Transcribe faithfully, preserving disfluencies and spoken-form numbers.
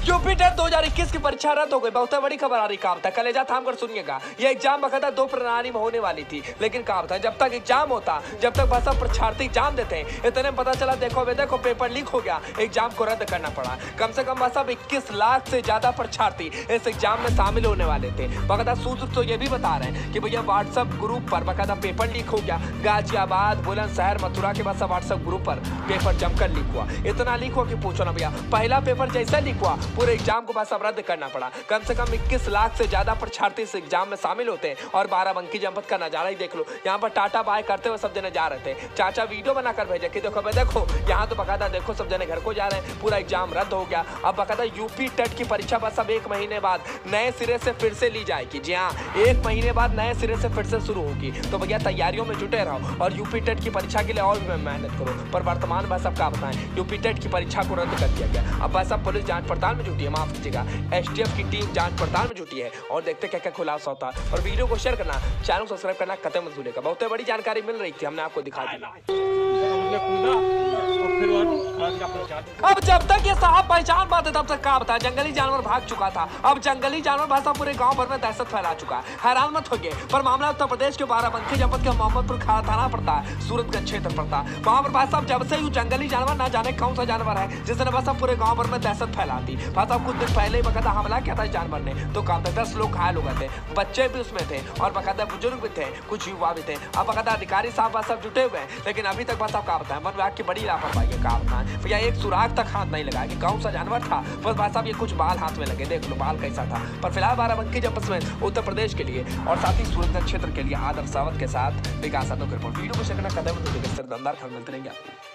UP TET दो हज़ार इक्कीस की परीक्षा रद्द हो गई। बहुत बड़ी खबर आ रही। काम था कलेजा थाम कर सुनिएगा। ये एग्जाम बकायदा दो प्रणाली में होने वाली थी, लेकिन काम था जब तक एग्जाम होता, जब तक बस परीक्षार्थी एग्जाम देते हैं, इतने पता चला देखो वे देखो पेपर लीक हो गया, एग्जाम को रद्द करना पड़ा। कम से कम बस अब इक्कीस लाख से ज्यादा परीक्षार्थी इस एग्जाम में शामिल होने वाले थे। बकायदा सूत्र तो ये भी बता रहे हैं कि भैया व्हाट्सएप ग्रुप पर बकायदा पेपर लीक हो गया। गाजियाबाद, बुलंदशहर, मथुरा के बस व्हाट्सएप ग्रुप पर पेपर जमकर लीक हुआ। इतना लीक हुआ कि पूछो ना भैया। पहला पेपर जैसा लीक हुआ पूरे एग्जाम को बस अब रद्द करना पड़ा। कम से कम इक्कीस लाख से ज्यादा परीक्षार्थी इस एग्जाम में शामिल होते हैं। और बाराबंकी जनपद का नजारा ही देख लो। यहाँ पर टाटा बाय करते हुए सब जने जा रहे थे। चाचा वीडियो बनाकर भेजे कि देखो भाई देखो यहाँ तो बकायदा देखो सब जने घर को जा रहे हैं, पूरा एग्जाम रद्द हो गया। अब बकायदा यूपी टेट की परीक्षा बस अब एक महीने बाद नए सिरे से फिर से ली जाएगी। जी हाँ, एक महीने बाद नए सिरे से फिर से शुरू होगी। तो भैया तैयारियों में जुटे रहो और यूपी टेट की परीक्षा के लिए और भी मेहनत करो। पर वर्तमान बस अब क्या बताएं, यूपी टेट की परीक्षा को रद्द कर दिया गया। अब बस अब पुलिस जांच पड़ताल में जुटी है, माफ कीजिएगा एसटीएफ की टीम जांच पड़ताल में जुटी है और देखते क्या क्या खुलासा होता है। और वीडियो को शेयर करना, चैनल को सब्सक्राइब करना कतई मत भूलिएगा। बहुत बड़ी जानकारी मिल रही थी, हमने आपको दिखा दी। अब जब तक ये साहब पहचान पाते तब तक क्या बताया, जंगली जानवर भाग चुका था। अब जंगली जानवर भाषा पूरे गांव भर में दहशत फैला चुका है। हैरान मत होइए, पर मामला उत्तर प्रदेश के बाराबंकी जनपद के मोहम्मदपुर खाड़ा थाना पड़ता है, सूरतगंज क्षेत्र पड़ता है। वहां पर भाई साहब जब से ये जंगली जानवर ना जाने कौन सा जानवर है जिसने बस पूरे गांव भर में दहशत फैलाती। भाई साहब कुछ दिन पहले ही बकायदा हमला किया था इस जानवर ने, तो काम था दस लोग घायल हो गए थे, बच्चे भी उसमें थे और बकायदा बुजुर्ग भी थे, कुछ युवा भी थे। अब बकायदा अधिकारी साहब बस सब जुटे हुए हैं, लेकिन अभी तक बस आप क्या बताएं, वन विभाग की बड़ी लापरवाही है। क्या बताएं भैया, एक सुराग तक हाथ नहीं लगा कि कौन सा जानवर था। बस भाई साहब ये कुछ बाल हाथ में लगे, देख लो बाल कैसा था। पर फिलहाल बाराबंकी जनपद में उत्तर प्रदेश के लिए और साथ ही सूरतगंज क्षेत्र के लिए आदर्श सावत के साथ विकास यादव की रिपोर्ट। वीडियो को शेयर करना कदम दमदार खबर मिलते रहेंगे।